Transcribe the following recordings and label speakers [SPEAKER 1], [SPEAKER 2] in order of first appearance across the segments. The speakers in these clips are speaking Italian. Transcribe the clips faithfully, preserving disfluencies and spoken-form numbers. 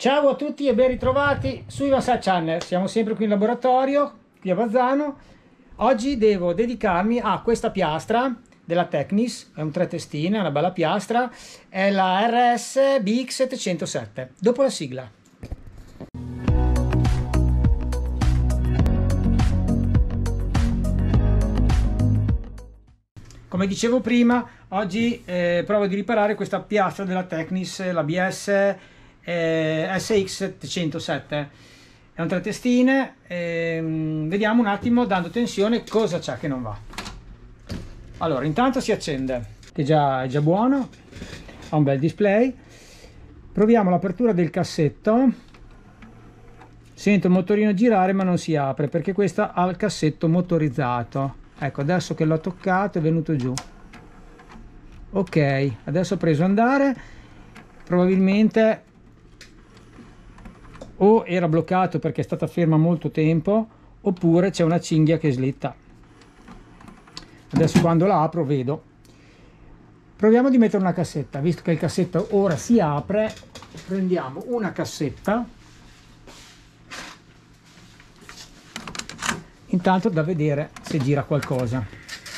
[SPEAKER 1] Ciao a tutti e ben ritrovati su Ivansat Channel. Siamo sempre qui in laboratorio, qui a Bazzano. Oggi devo dedicarmi a questa piastra della Technis, è un tre testine, una bella piastra, è la R S B X settecentosette. Dopo la sigla. Come dicevo prima, oggi eh, provo di riparare questa piastra della Technis, la B S eh, S X settecentosette. È un tre testine, eh, vediamo un attimo dando tensione cosa c'è che non va. Allora, intanto si accende, che già è già buono, ha un bel display. Proviamo l'apertura del cassetto. Sento il motorino girare ma non si apre perché questa ha il cassetto motorizzato. Ecco, adesso che l'ho toccato è venuto giù. Ok, adesso ho preso andare. Probabilmente o era bloccato perché è stata ferma molto tempo, oppure c'è una cinghia che slitta. Adesso quando la apro vedo. Proviamo di mettere una cassetta, visto che il cassetto ora si apre. Prendiamo una cassetta, intanto da vedere se gira qualcosa.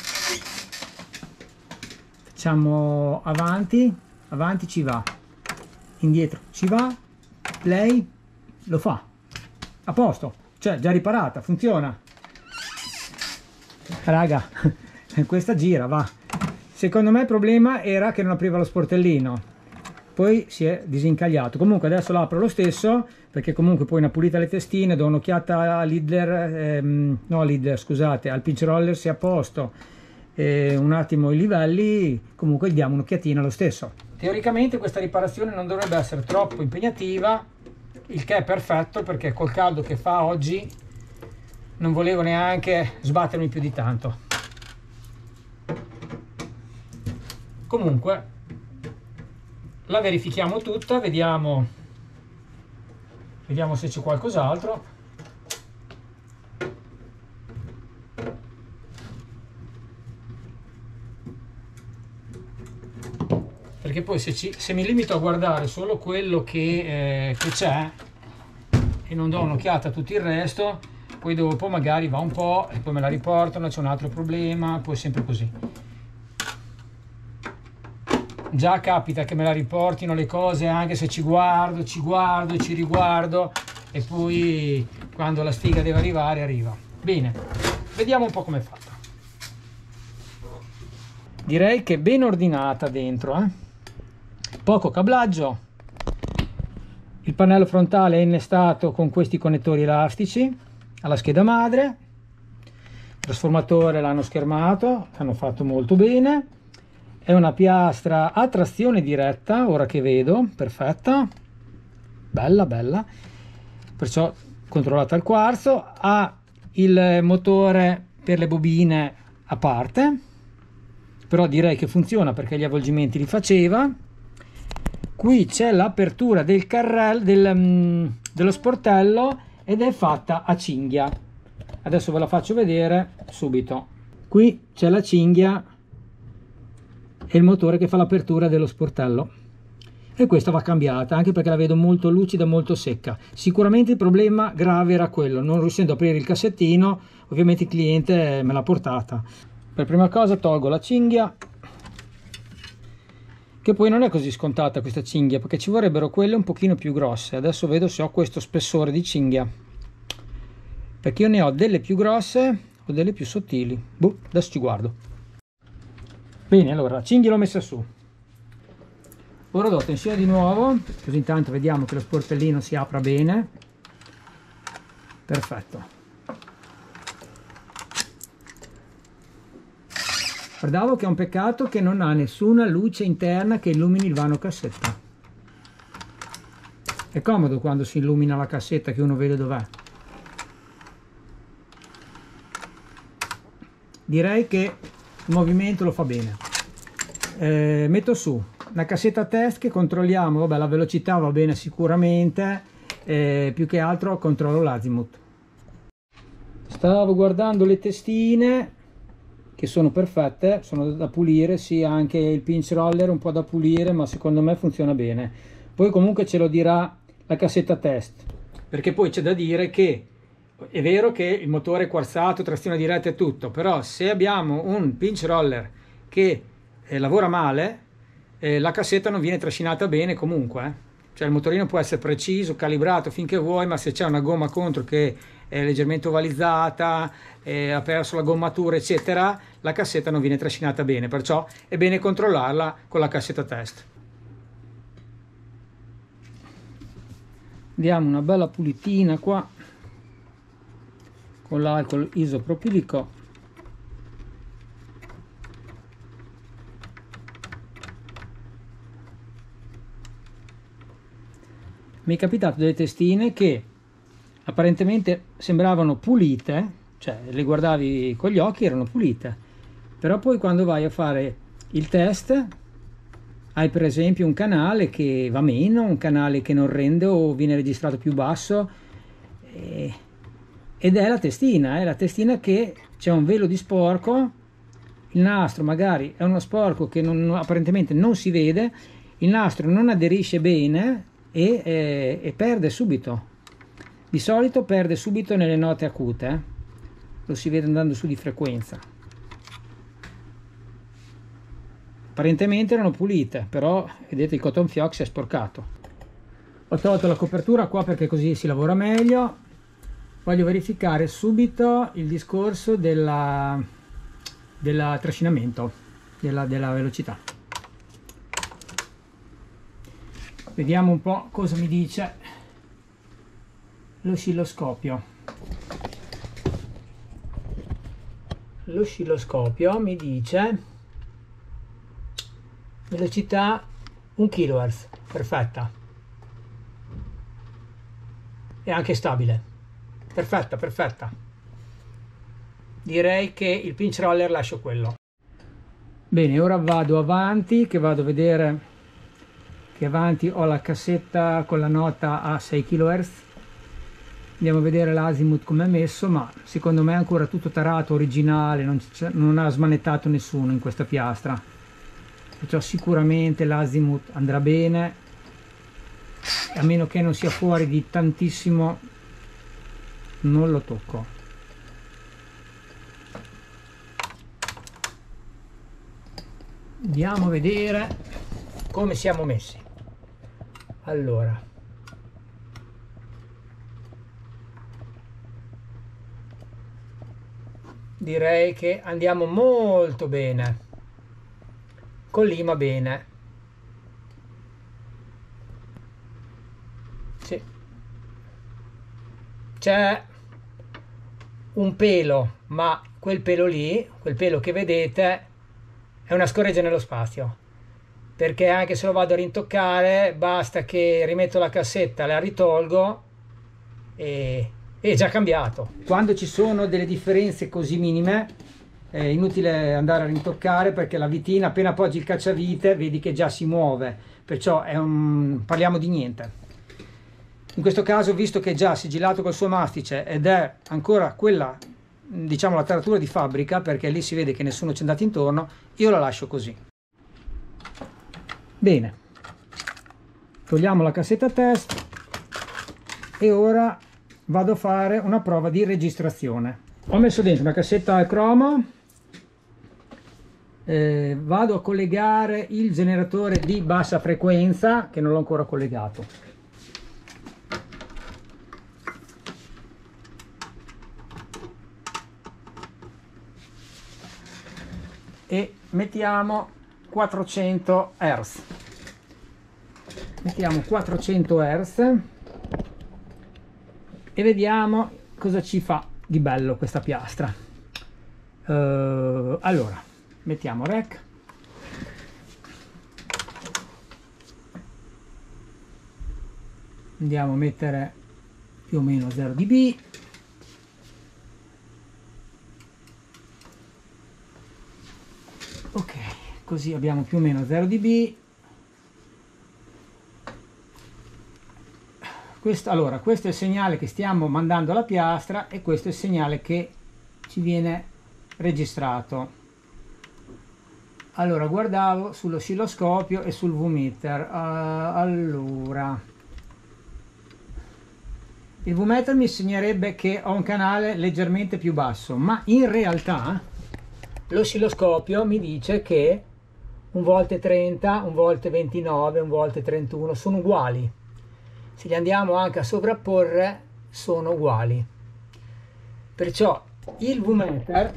[SPEAKER 1] Facciamo avanti, avanti ci va, indietro ci va, play, lo fa, a posto, cioè già riparata, funziona. Raga, questa gira, va. Secondo me il problema era che non apriva lo sportellino, poi si è disincagliato. Comunque adesso l'apro lo stesso, perché comunque poi una pulita le testine, do un'occhiata all'Idler, ehm, no all'Idler, scusate, al pinch roller se è a posto, eh, un attimo i livelli, comunque gli diamo un'occhiatina lo stesso. Teoricamente questa riparazione non dovrebbe essere troppo impegnativa, il che è perfetto perché col caldo che fa oggi non volevo neanche sbattermi più di tanto. Comunque la verifichiamo tutta, vediamo vediamo se c'è qualcos'altro. Perché poi se, ci, se mi limito a guardare solo quello che, eh, che c'è e non do un'occhiata a tutto il resto, poi dopo magari va un po' e poi me la riportano, c'è un altro problema, poi è sempre così. Già capita che me la riportino le cose anche se ci guardo, ci guardo e ci riguardo e poi quando la sfiga deve arrivare arriva. Bene, vediamo un po' com'è fatta. Direi che è ben ordinata dentro, eh? Poco cablaggio. Il pannello frontale è innestato con questi connettori elastici alla scheda madre. Il trasformatore l'hanno schermato, hanno fatto molto bene. È una piastra a trazione diretta, ora che vedo, perfetta, bella bella, perciò controllata al quarzo. Ha il motore per le bobine a parte, però direi che funziona perché gli avvolgimenti li faceva. Qui c'è l'apertura del carrello, del, um, dello sportello, ed è fatta a cinghia. Adesso ve la faccio vedere subito. Qui c'è la cinghia e il motore che fa l'apertura dello sportello, e questa va cambiata anche perché la vedo molto lucida, molto secca. Sicuramente il problema grave era quello, non riuscendo a aprire il cassettino. Ovviamente il cliente me l'ha portata. Per prima cosa tolgo la cinghia, che poi non è così scontata questa cinghia, perché ci vorrebbero quelle un pochino più grosse. Adesso vedo se ho questo spessore di cinghia, perché io ne ho delle più grosse o delle più sottili. Boh, adesso ci guardo. Bene, allora la cinghia l'ho messa su, ora do tensione di nuovo, così intanto vediamo che lo sportellino si apra bene. Perfetto. Guardavo che è un peccato che non ha nessuna luce interna che illumini il vano cassetta. È comodo quando si illumina la cassetta che uno vede dov'è. Direi che il movimento lo fa bene. Eh, metto su la cassetta test che controlliamo. Vabbè, la velocità va bene sicuramente, eh, più che altro controllo l'azimuth. Stavo guardando le testine che sono perfette, sono da pulire, sì, anche il pinch roller un po' da pulire, ma secondo me funziona bene. Poi comunque ce lo dirà la cassetta test, perché poi c'è da dire che è vero che il motore è quarzato, trazione diretta e tutto, però se abbiamo un pinch roller che eh, lavora male, eh, la cassetta non viene trascinata bene comunque, eh. Cioè il motorino può essere preciso, calibrato finché vuoi, ma se c'è una gomma contro che è leggermente ovalizzata, eh, ha perso la gommatura eccetera, la cassetta non viene trascinata bene, perciò è bene controllarla con la cassetta test. Diamo una bella pulitina qua con l'alcol isopropilico. Mi è capitato delle testine che apparentemente sembravano pulite, cioè le guardavi con gli occhi, erano pulite, però poi quando vai a fare il test hai per esempio un canale che va meno, un canale che non rende o viene registrato più basso, e, ed è la testina, è la testina che c'è un velo di sporco, il nastro magari è uno sporco che non, apparentemente non si vede, il nastro non aderisce bene e, e, e perde subito. Di solito perde subito nelle note acute, eh? Lo si vede andando su di frequenza. Apparentemente erano pulite, però vedete il cotton fioc si è sporcato. Ho tolto la copertura qua perché così si lavora meglio. Voglio verificare subito il discorso della, della trascinamento, della, della velocità. Vediamo un po' cosa mi dice l'oscilloscopio. L'oscilloscopio mi dice velocità un kilohertz, perfetta, e anche stabile, perfetta, perfetta. Direi che il pinch roller lascio quello. Bene, ora vado avanti, che vado a vedere che avanti ho la cassetta con la nota a sei kilohertz. Andiamo a vedere l'azimuth come è messo, ma secondo me è ancora tutto tarato, originale, non, non ha smanettato nessuno in questa piastra, perciò sicuramente l'azimuth andrà bene, a meno che non sia fuori di tantissimo non lo tocco. Andiamo a vedere come siamo messi. Allora, direi che andiamo molto bene, collima bene, sì. C'è un pelo, ma quel pelo lì, quel pelo che vedete è una scoreggia nello spazio, perché anche se lo vado a rintoccare basta che rimetto la cassetta, la ritolgo e è già cambiato. Quando ci sono delle differenze così minime è inutile andare a rintoccare, perché la vitina appena appoggi il cacciavite vedi che già si muove, perciò è un... parliamo di niente. In questo caso, visto che è già sigillato col suo mastice ed è ancora quella, diciamo, la taratura di fabbrica, perché lì si vede che nessuno ci è andato intorno, io la lascio così. Bene, togliamo la cassetta test e ora vado a fare una prova di registrazione. Ho messo dentro una cassetta al cromo, eh, vado a collegare il generatore di bassa frequenza che non l'ho ancora collegato. E mettiamo quattrocento hertz. Mettiamo quattrocento hertz e vediamo cosa ci fa di bello questa piastra. Uh, allora, mettiamo rec. Andiamo a mettere più o meno zero dB. Ok, così abbiamo più o meno zero dB. Questo, allora, questo è il segnale che stiamo mandando alla piastra e questo è il segnale che ci viene registrato. Allora, guardavo sull'oscilloscopio e sul V-meter. Uh, allora, il V-meter mi segnerebbe che ho un canale leggermente più basso, ma in realtà l'oscilloscopio mi dice che un volt trenta, un volt ventinove, un volt trentuno sono uguali. Se li andiamo anche a sovrapporre sono uguali. Perciò il V-meter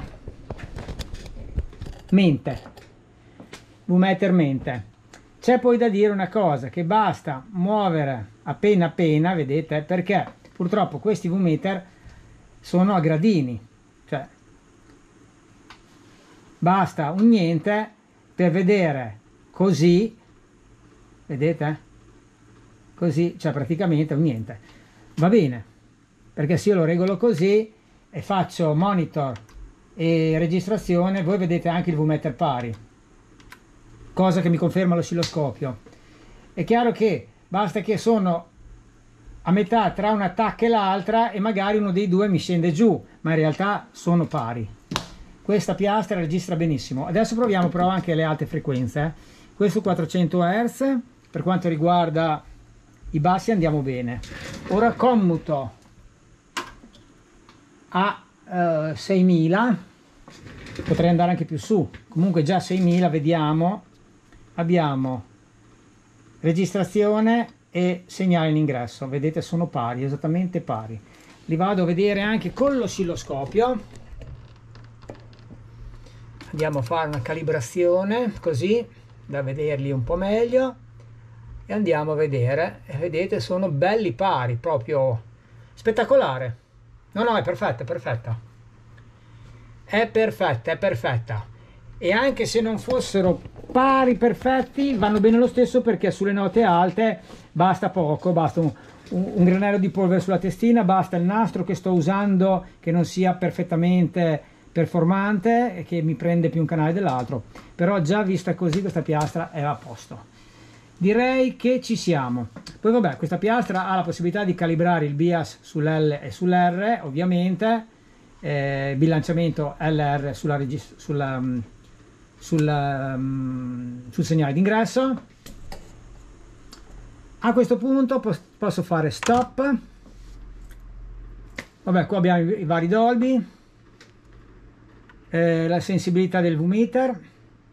[SPEAKER 1] mente. V-meter mente. C'è poi da dire una cosa, che basta muovere appena appena, vedete, perché purtroppo questi V-meter sono a gradini, cioè basta un niente per vedere così, vedete, così, cioè praticamente un niente. Va bene, perché se io lo regolo così e faccio monitor e registrazione, voi vedete anche il V-meter pari, cosa che mi conferma l'oscilloscopio. È chiaro che basta che sono a metà tra una tacca e l'altra e magari uno dei due mi scende giù, ma in realtà sono pari. Questa piastra registra benissimo. Adesso proviamo però anche le alte frequenze. Questo quattrocento hertz, per quanto riguarda i bassi andiamo bene. Ora commuto a eh, seimila, potrei andare anche più su, comunque già seimila, vediamo, abbiamo registrazione e segnale in ingresso, vedete sono pari, esattamente pari. Li vado a vedere anche con l'oscilloscopio, andiamo a fare una calibrazione così da vederli un po' meglio e andiamo a vedere, e vedete sono belli pari, proprio spettacolare. No no, è perfetta, è perfetta, è perfetta, è perfetta. E anche se non fossero pari perfetti vanno bene lo stesso, perché sulle note alte basta poco, basta un, un, un granello di polvere sulla testina, basta il nastro che sto usando che non sia perfettamente performante e che mi prende più un canale dell'altro, però già vista così questa piastra è a posto. Direi che ci siamo. Poi vabbè, questa piastra ha la possibilità di calibrare il bias sull'L e sull'R, ovviamente, eh, bilanciamento L R sulla, sulla, sulla, um, sul segnale d'ingresso. A questo punto posso fare stop. Vabbè, qua abbiamo i, i vari Dolby, eh, la sensibilità del V-meter,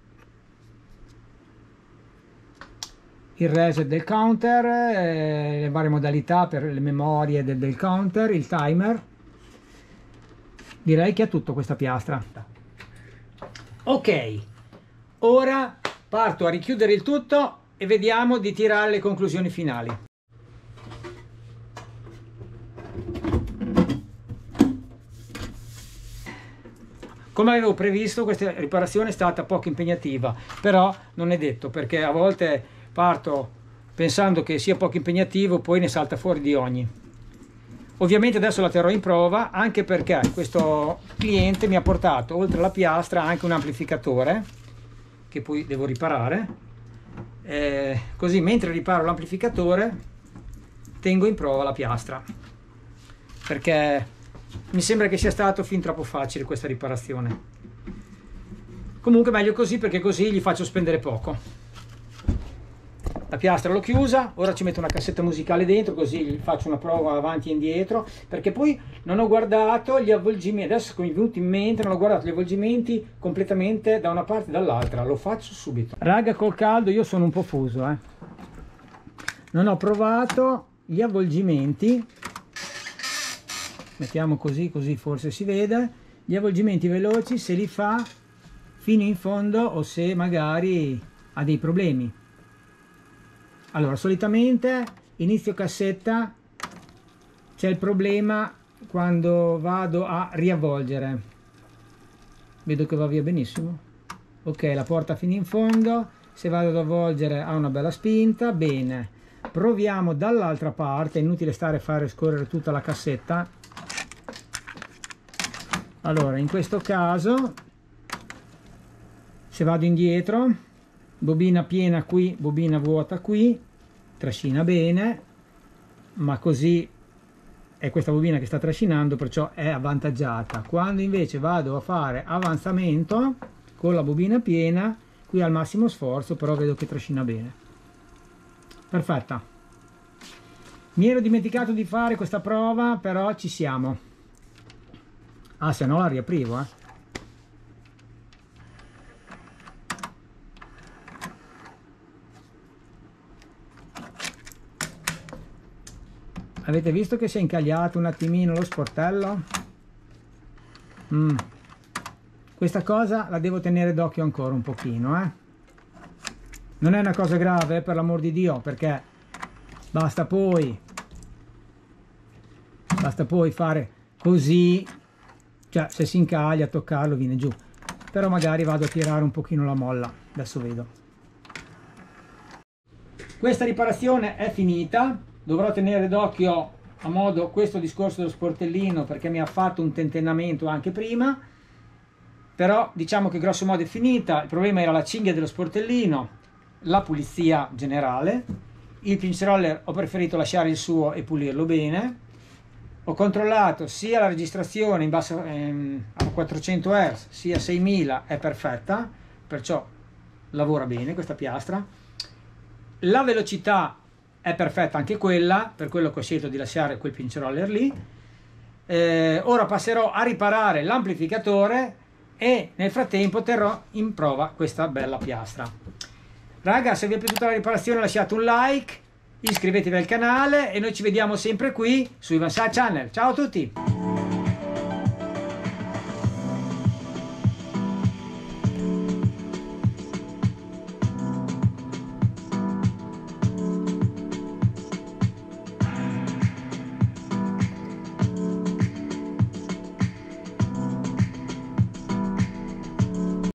[SPEAKER 1] il reset del counter, eh, le varie modalità per le memorie del, del counter, il timer. Direi che ha tutto questa piastra. Ok, ora parto a richiudere il tutto e vediamo di tirare le conclusioni finali. Come avevo previsto, questa riparazione è stata poco impegnativa, però non è detto, perché a volte parto pensando che sia poco impegnativo, poi ne salta fuori di ogni. Ovviamente adesso la terrò in prova, anche perché questo cliente mi ha portato oltre alla piastra anche un amplificatore che poi devo riparare, eh, così mentre riparo l'amplificatore tengo in prova la piastra, perché mi sembra che sia stato fin troppo facile questa riparazione. Comunque meglio così, perché così gli faccio spendere poco. La piastra l'ho chiusa, ora ci metto una cassetta musicale dentro, così gli faccio una prova avanti e indietro, perché poi non ho guardato gli avvolgimenti, adesso mi è venuto in mente, non ho guardato gli avvolgimenti completamente da una parte e dall'altra, lo faccio subito. Raga, col caldo io sono un po' fuso, eh. Non ho provato gli avvolgimenti, mettiamo così, così forse si vede, gli avvolgimenti veloci, se li fa fino in fondo o se magari ha dei problemi. Allora, solitamente inizio cassetta c'è il problema quando vado a riavvolgere. Vedo che va via benissimo. Ok, la porta fino in fondo, se vado ad avvolgere ha una bella spinta, bene. Proviamo dall'altra parte, è inutile stare a fare scorrere tutta la cassetta. Allora, in questo caso, se vado indietro, bobina piena qui, bobina vuota qui, trascina bene, ma così è questa bobina che sta trascinando, perciò è avvantaggiata. Quando invece vado a fare avanzamento con la bobina piena, qui al massimo sforzo, però vedo che trascina bene. Perfetta. Mi ero dimenticato di fare questa prova, però ci siamo. Ah, se no la riaprivo, eh. Avete visto che si è incagliato un attimino lo sportello? Mm. Questa cosa la devo tenere d'occhio ancora un pochino, eh. Non è una cosa grave, per l'amor di Dio, perché basta poi basta poi fare così, cioè se si incaglia, toccarlo, viene giù. Però magari vado a tirare un pochino la molla, adesso vedo. Questa riparazione è finita. Dovrò tenere d'occhio a modo questo discorso dello sportellino, perché mi ha fatto un tentennamento anche prima, però diciamo che grosso modo è finita. Il problema era la cinghia dello sportellino, la pulizia generale. Il pinch roller ho preferito lasciare il suo e pulirlo bene. Ho controllato sia la registrazione in basso, ehm, a quattrocento hertz sia a seimila, è perfetta, perciò lavora bene questa piastra. La velocità è perfetta anche quella, per quello che ho scelto di lasciare quel pinch roller lì. Eh, ora passerò a riparare l'amplificatore e nel frattempo terrò in prova questa bella piastra. Raga, se vi è piaciuta la riparazione lasciate un like, iscrivetevi al canale e noi ci vediamo sempre qui su Ivan Sa Channel. Ciao a tutti!